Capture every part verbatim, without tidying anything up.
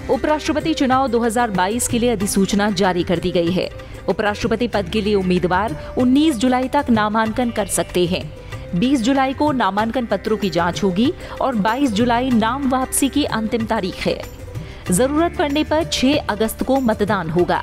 उपराष्ट्रपति चुनाव दो हज़ार बाईस के लिए अधिसूचना जारी कर दी गई है। उपराष्ट्रपति पद के लिए उम्मीदवार उन्नीस जुलाई तक नामांकन कर सकते हैं। बीस जुलाई को नामांकन पत्रों की जांच होगी और बाईस जुलाई नाम वापसी की अंतिम तारीख है। जरूरत पड़ने पर छह अगस्त को मतदान होगा।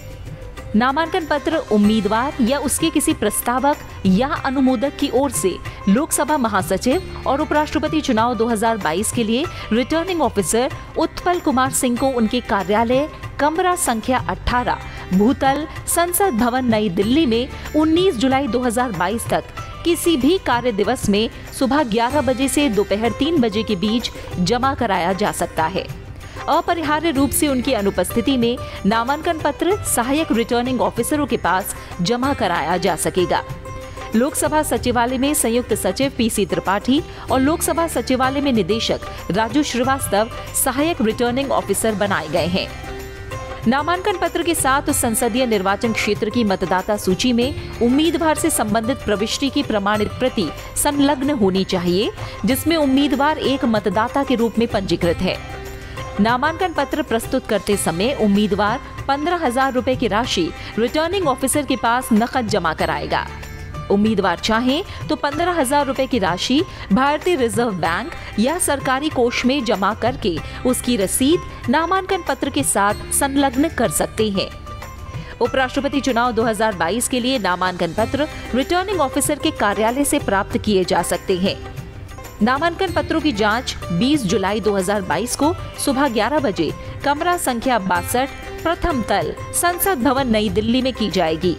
नामांकन पत्र उम्मीदवार या उसके किसी प्रस्तावक या अनुमोदक की ओर से लोकसभा महासचिव और उपराष्ट्रपति चुनाव दो हज़ार बाईस के लिए रिटर्निंग ऑफिसर उत्पल कुमार सिंह को उनके कार्यालय कमरा संख्या अठारह, भूतल, संसद भवन, नई दिल्ली में उन्नीस जुलाई दो हज़ार बाईस तक किसी भी कार्य दिवस में सुबह ग्यारह बजे से दोपहर तीन बजे के बीच जमा कराया जा सकता है। अपरिहार्य रूप से उनकी अनुपस्थिति में नामांकन पत्र सहायक रिटर्निंग ऑफिसरों के पास जमा कराया जा सकेगा। लोकसभा सचिवालय में संयुक्त सचिव पीसी त्रिपाठी और लोकसभा सचिवालय में निदेशक राजू श्रीवास्तव सहायक रिटर्निंग ऑफिसर बनाए गए हैं। नामांकन पत्र के साथ संसदीय निर्वाचन क्षेत्र की मतदाता सूची में उम्मीदवार से संबंधित प्रविष्टि की प्रमाणित प्रति संलग्न होनी चाहिए, जिसमें उम्मीदवार एक मतदाता के रूप में पंजीकृत है। नामांकन पत्र प्रस्तुत करते समय उम्मीदवार पंद्रह हजार रुपए की राशि रिटर्निंग ऑफिसर के पास नकद जमा कराएगा। उम्मीदवार चाहे तो पंद्रह हजार रुपए की राशि भारतीय रिजर्व बैंक या सरकारी कोष में जमा करके उसकी रसीद नामांकन पत्र के साथ संलग्न कर सकते हैं। उपराष्ट्रपति चुनाव दो हज़ार बाईस के लिए नामांकन पत्र रिटर्निंग ऑफिसर के कार्यालय से प्राप्त किए जा सकते हैं। नामांकन पत्रों की जांच बीस जुलाई दो हज़ार बाईस को सुबह ग्यारह बजे कमरा संख्या बासठ, प्रथम तल, संसद भवन, नई दिल्ली में की जाएगी।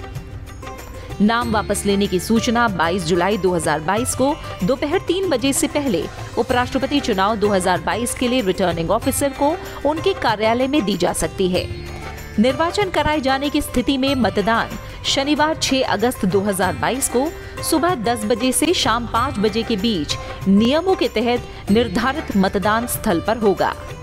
नाम वापस लेने की सूचना बाईस जुलाई दो हज़ार बाईस को दोपहर तीन बजे से पहले उपराष्ट्रपति चुनाव दो हज़ार बाईस के लिए रिटर्निंग ऑफिसर को उनके कार्यालय में दी जा सकती है। निर्वाचन कराए जाने की स्थिति में मतदान शनिवार छह अगस्त दो हज़ार बाईस को सुबह दस बजे से शाम पाँच बजे के बीच नियमों के तहत निर्धारित मतदान स्थल पर होगा।